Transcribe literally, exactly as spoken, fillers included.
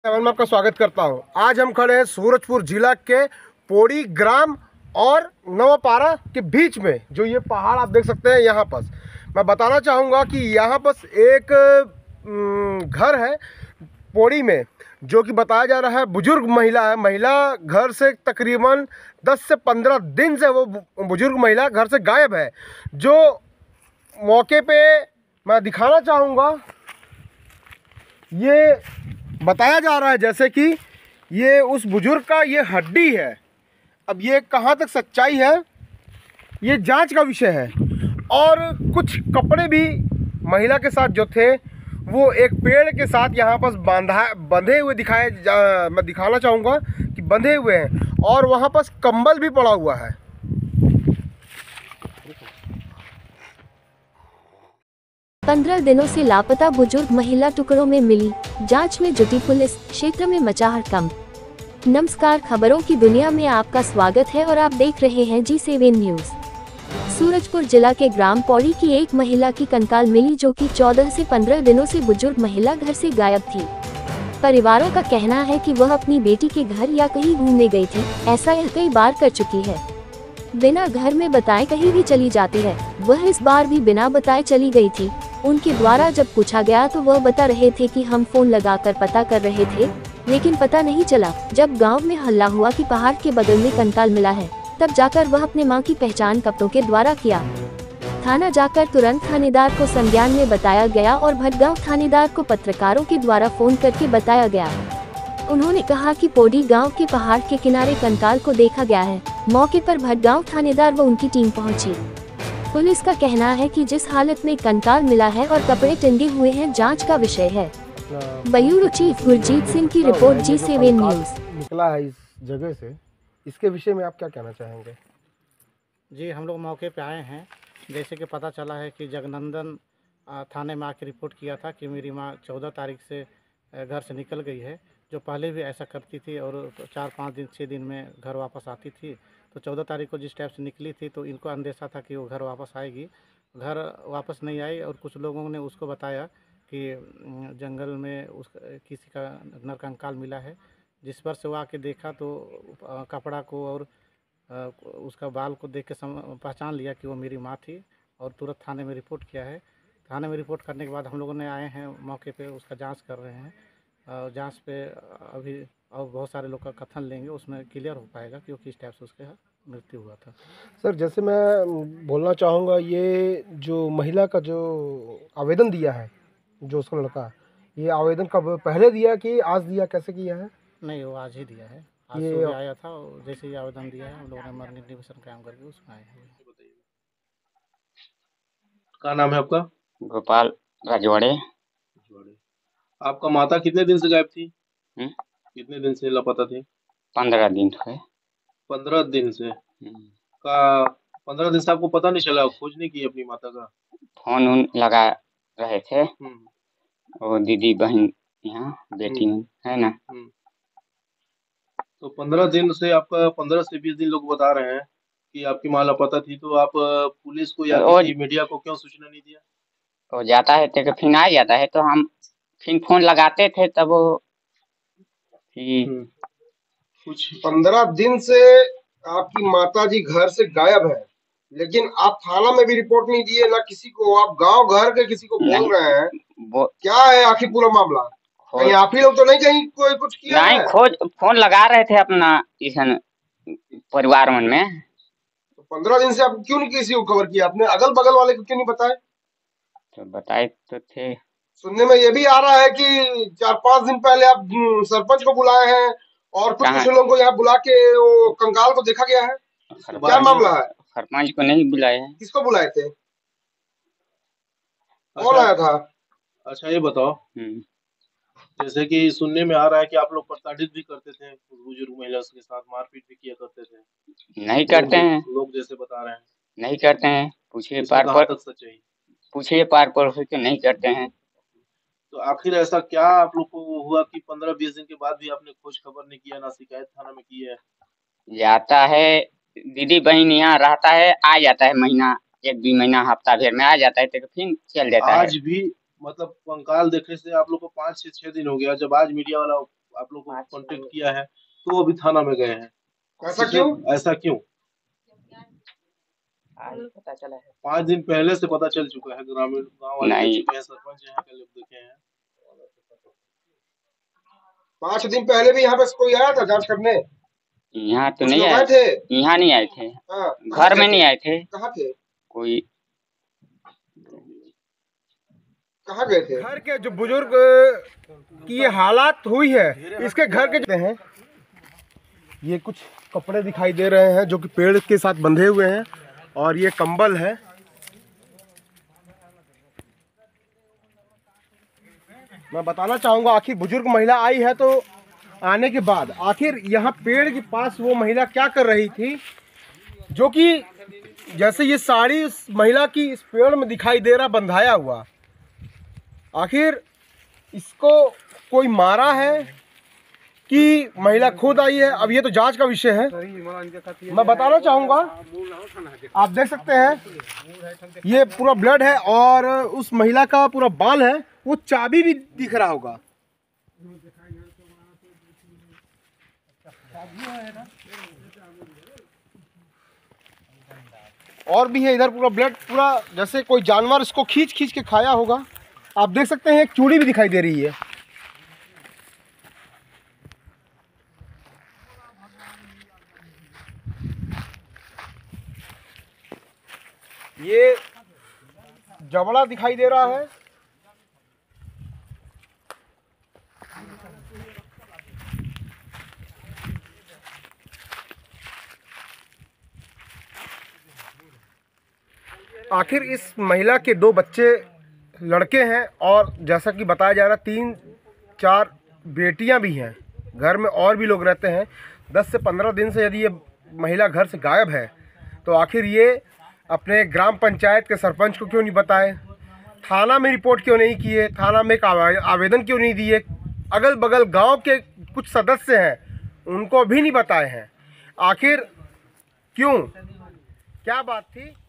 मैं आपका स्वागत करता हूं। आज हम खड़े हैं सूरजपुर जिला के पौड़ी ग्राम और नवापारा के बीच में, जो ये पहाड़ आप देख सकते हैं। यहाँ पर मैं बताना चाहूँगा कि यहाँ पर एक घर है पौड़ी में, जो कि बताया जा रहा है बुजुर्ग महिला है। महिला घर से तकरीबन दस से पंद्रह दिन से वो बुजुर्ग महिला घर से गायब है। जो मौके पे मैं दिखाना चाहूँगा, ये बताया जा रहा है जैसे कि ये उस बुजुर्ग का ये हड्डी है। अब ये कहाँ तक सच्चाई है, ये जांच का विषय है। और कुछ कपड़े भी महिला के साथ जो थे वो एक पेड़ के साथ यहाँ पर बांधा बंधे हुए दिखाए जा, मैं दिखाना चाहूँगा कि बंधे हुए हैं। और वहाँ पर कंबल भी पड़ा हुआ है। पंद्रह दिनों से लापता बुजुर्ग महिला टुकड़ों में मिली, जांच में जुटी पुलिस, क्षेत्र में मचा हड़कंप। नमस्कार, खबरों की दुनिया में आपका स्वागत है और आप देख रहे हैं जी सेवन न्यूज। सूरजपुर जिला के ग्राम पौड़ी की एक महिला की कंकाल मिली, जो कि चौदह से पंद्रह दिनों से बुजुर्ग महिला घर से गायब थी। परिवारों का कहना है कि वह अपनी बेटी के घर या कहीं घूमने गई थी। ऐसा यह कई बार कर चुकी है, बिना घर में बताए कहीं भी चली जाती है। वह इस बार भी बिना बताए चली गई थी। उनके द्वारा जब पूछा गया तो वह बता रहे थे कि हम फोन लगाकर पता कर रहे थे, लेकिन पता नहीं चला। जब गांव में हल्ला हुआ कि पहाड़ के बगल में कंकाल मिला है, तब जाकर वह अपने मां की पहचान कपड़ों के द्वारा किया। थाना जाकर तुरंत थानेदार को संज्ञान में बताया गया और भटगांव थानेदार को पत्रकारों के द्वारा फोन करके बताया गया। उन्होंने कहा कि पौड़ी गाँव के पहाड़ के किनारे कंकाल को देखा गया है। मौके पर भटगांव थानेदार व उनकी टीम पहुंची। पुलिस का कहना है कि जिस हालत में कंकाल मिला है और कपड़े टंगे हुए हैं, जांच का विषय है। ब्यूरो चीफ गुरजीत सिंह की रिपोर्ट, जी सेवन न्यूज। निकला है इस जगह से, इसके विषय में आप क्या कहना चाहेंगे? जी, हम लोग मौके पे आए हैं। जैसे कि पता चला है कि जगनंदन थाने में आके रिपोर्ट किया था कि मेरी माँ चौदह तारीख से घर से निकल गई है, जो पहले भी ऐसा करती थी और चार पाँच दिन छः दिन में घर वापस आती थी। तो चौदह तारीख को जिस टाइप से निकली थी तो इनको अंदेशा था कि वो घर वापस आएगी। घर वापस नहीं आई और कुछ लोगों ने उसको बताया कि जंगल में उस किसी का नरकंकाल मिला है। जिस पर से वो आके देखा तो कपड़ा को और उसका बाल को देख के पहचान लिया कि वो मेरी माँ थी और तुरंत थाने में रिपोर्ट किया है। थाने में रिपोर्ट करने के बाद हम लोगों ने आए हैं मौके पे, उसका जांच कर रहे हैं। जांच पे अभी और बहुत सारे लोग का कथन लेंगे, उसमें क्लियर हो पाएगा कि वो किस टाइप से उसके मृत्यु हुआ था। सर, जैसे मैं बोलना चाहूँगा, ये जो महिला का जो आवेदन दिया है, जो उसका लड़का, ये आवेदन कब पहले दिया कि आज दिया, कैसे किया है? नहीं, वो आज ही दिया है। आज ये सुबह आया था, जैसे ही आवेदन दिया है हम लोगों ने मर्निंग डिवीजन कायम करके उसमें आए हैं। क्या नाम है आपका? गोपाल राजवाड़े। आपका माता कितने दिन से गायब थी? हुँ? कितने दिन से लापता थी? पंद्रह दिन है। पंद्रह दिन से का पंद्रह दिन से आपको पता नहीं चला, खोज नहीं की अपनी माता का? फोन उन लगा रहे थे हम्म। और दीदी बहन यहाँ बेटी है ना। तो पंद्रह दिन से आपका पंद्रह से बीस दिन लोग बता रहे हैं कि आपकी माँ लापता थी, तो आप पुलिस को या किसी मीडिया को क्यों सूचना नहीं दिया? वो जाता है तो फिर आ जाता है तो हम फिर फोन लगाते थे, तब वो कुछ पंद्रह दिन से आपकी माताजी घर से गायब है, लेकिन आप थाना में भी रिपोर्ट नहीं दिए, ना किसी को। आप गांव घर के किसी को बोल रहे हैं, क्या है आखिर पूरा मामला? कहीं आप ही लोग तो नहीं कहीं कोई कुछ किया नहीं है? खोज फोन लगा रहे थे अपना इसन परिवार में। तो पंद्रह दिन से आप क्यों नहीं किसी को खबर किया? आपने अगल बगल वाले को क्यों नहीं बताए? तो बताए तो थे। सुनने में ये भी आ रहा है कि चार पांच दिन पहले आप सरपंच को बुलाए हैं और कुछ कुछ लोगों को यहाँ बुला के वो कंकाल को देखा गया है। क्या मामला है? सरपंच को नहीं बुलाए हैं। किसको बुलाए थे? कौन आया था? अच्छा, ये बताओ, जैसे कि सुनने में आ रहा है कि आप लोग प्रताड़ित भी करते थे, बुजुर्ग महिला के साथ मारपीट भी किया करते थे। नहीं करते हैं लोग जैसे बता रहे हैं। नहीं करते हैं, पूछिए पार पर सच्चाई पूछिए पार पड़ोसी के, नहीं करते हैं। तो आखिर ऐसा क्या आप लोग को हुआ कि पंद्रह बीस दिन के बाद भी आपने खोज खबर नहीं किया, ना शिकायत थाना में की है? जाता है दीदी बहन यहाँ रहता है, आ जाता है महीना एक दो महीना हफ्ता भर में आ जाता है तो फिर चल जाता है। आज भी मतलब कंकाल देखने से आप लोग को पाँच से छह दिन हो गया, जब आज मीडिया वाला आप लोग को कांटेक्ट किया है तो वो अभी थाना में गए हैं। ऐसा क्यों? ऐसा क्यों? आज पता चला है। पाँच दिन पहले से पता चल चुका है, ग्रामीण गाँव वाले देख चुके हैं, सरपंच यहाँ के लोग देखे हैं। पाँच दिन पहले भी यहाँ पे कोई आया था जांच करने? यहाँ तो कुछ नहीं लोग आए आए थे? यहाँ नहीं आए थे, हाँ, घर में नहीं आए थे। कहाँ थे? कोई कहाँ गए थे? घर के जो बुजुर्ग की ये हालात हुई है, इसके घर के हैं, ये कुछ कपड़े दिखाई दे रहे हैं जो कि पेड़ के साथ बंधे हुए हैं, और ये कंबल है। मैं बताना चाहूँगा, आखिर बुजुर्ग महिला आई है तो आने के बाद आखिर यहाँ पेड़ के पास वो महिला क्या कर रही थी, जो कि जैसे ये साड़ी उस महिला की इस पेड़ में दिखाई दे रहा बंधाया हुआ। आखिर इसको कोई मारा है कि महिला खुद आई है, अब ये तो जांच का विषय है। मैं बताना चाहूँगा, आप देख सकते हैं ये पूरा ब्लड है और उस महिला का पूरा बाल है, वो चाबी भी दिख रहा होगा। और भी है इधर पूरा ब्लड, पूरा जैसे कोई जानवर इसको खींच खींच के खाया होगा। आप देख सकते हैं एक चूड़ी भी दिखाई दे रही है। ये जबड़ा दिखाई दे रहा है। आखिर इस महिला के दो बच्चे लड़के हैं और जैसा कि बताया जा रहा तीन चार बेटियां भी हैं, घर में और भी लोग रहते हैं। दस से पंद्रह दिन से यदि ये महिला घर से गायब है तो आखिर ये अपने ग्राम पंचायत के सरपंच को क्यों नहीं बताए, थाना में रिपोर्ट क्यों नहीं किए, थाना में एक आवेदन क्यों नहीं दिए, अगल बगल गांव के कुछ सदस्य हैं उनको भी नहीं बताए हैं। आखिर क्यों, क्या बात थी?